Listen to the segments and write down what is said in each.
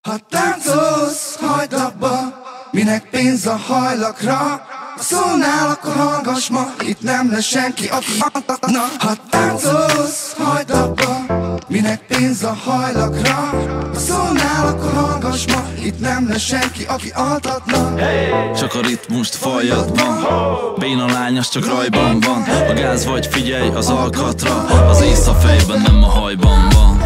Ha táncolsz, hagyd abba, minek pénz a hajlakra. Ha szólnál, akkor hallgass ma, itt nem lesz senki, aki altatna. Ha táncolsz, hagyd abba, minek pénz a hajlakra. Ha szólnál, akkor hallgass ma, itt nem lesz senki, aki altatna. Csak a ritmust falljadban, béna lány, az csak rajban van. A gáz vagy figyelj az alkatra, az ész a fejben, nem a hajban van.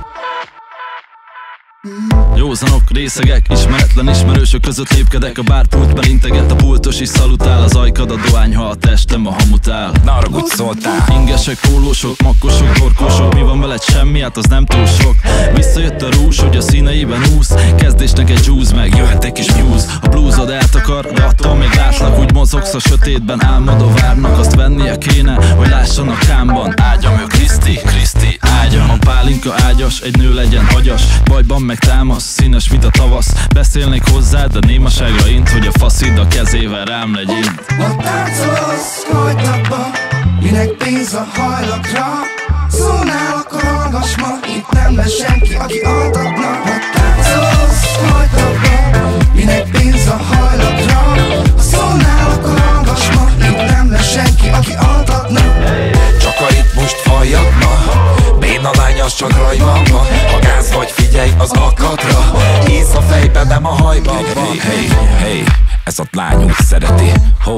Józanok, részegek, ismeretlen ismerősök között lépkedek. A bárpultban integet, a pultos is szalutál. Az ajkad a dohányha, a testem a hamutál. Ne haragudj, szóltál. Ingesek, pólósok, makkosok, torkosok. Mi van veled? Semmi, hát az nem túl sok. Visszajött a rúzs, hogy a színeiben úsz. Kezdésnek egy juice, meg jöhet egy kis muse. A bluesod eltakar, de attól még látlak. Úgy mozogsz a sötétben, álmodó várnak. Azt vennie kéne, hogy lássanak kámban. Ágyam, ő Kriszti, ágyam. A pálinka ágyas, egy nő legyen agyas. Bajban meg támasz, színes, mint a tavasz. Beszélnék hozzád, de némaságra int, hogy a faszid a kezével rám legyint. Ha táncolsz, hagyd abba, minek pénz a hajlakra. Szólnál, akkor hallgass ma, itt nem lesz senki, aki altatna. Ha táncolsz, hagyd abba, minek pénz a hajlakra. Ha szólnál, akkor hallgass ma, itt nem lesz senki, aki altatna. Csak a ritmust halljad ma, béna lány, az csak rajban van. Ha gáz vagy, figyelj az akadra, ész a fejben, nem a hajban van. Hey, ez a lány úgy szereti,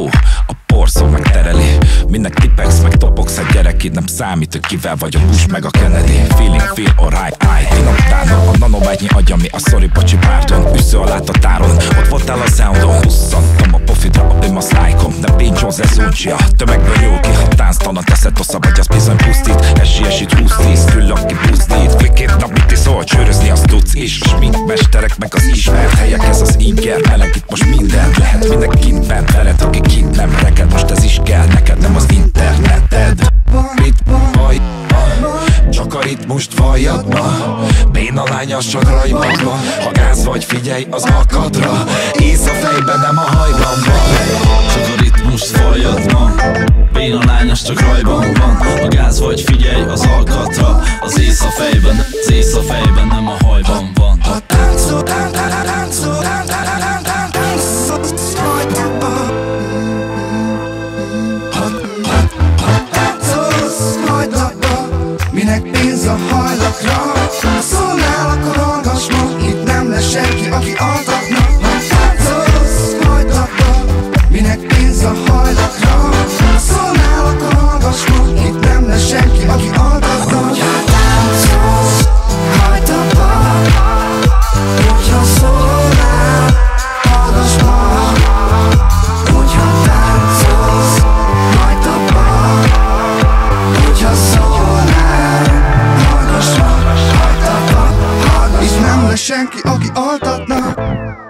a porszó megtereli. Minek tipegsz, meg topogsz a gyerek, itt nem számít, hogy kivel vagy a Bush meg a Kennedy. Feeling, feel alright, dinoptánon. A nanovágynyi agy, ami a sorry, bocsi, pardon. Üsző alá a táron, ott voltál a soundon. Husszantam a pofidra, a bim a szlájkom. De pincsóz ez uncsia, tömegből nyúl ki. Ha tánctalan teszed hosszabb, vagy az bizony pusztít. Esít 20-10, küll aki pusztít. Quick nap, mit iszol, csőrözni azt tudsz is. Sminkmesterek, meg az ismert helyek, ez az inger. Meleg itt most minden lehet, mindenki kintben veled, aki kint nem reked. Most ez is kell neked, nem az interneted. Mit baj? Csak a ritmust valljad ma, béna lány, az csak rajban van. Ha gáz vagy, figyelj az akadra, ész a fejben, nem a hajban van. Csak a ritmust valljad ma, béna lány, az csak rajban van. Ha gáz vagy, figyelj az alkatra, az ész a fejben, nem a hajban van. Ha táncolsz, táncolsz, hagyd abba. Hagyd abba, minek pénz a hajlakra. Ha szólnál, akkor hallgass ma, itt nem lesz senki, aki altatna. Ha táncolsz, hagyd abba, minek pénz a hajlakra. Ha szólnál, akkor hallgass ma, itt nem lesz senki, aki altatna. Ha táncolsz, hagyd abba, hogyha szólnál, hallgass ma. Hogyha táncolsz, hagyd abba, hogyha szólnál, hallgass ma, hagyd abba, hallgass. Itt nem lesz senki, aki altatna.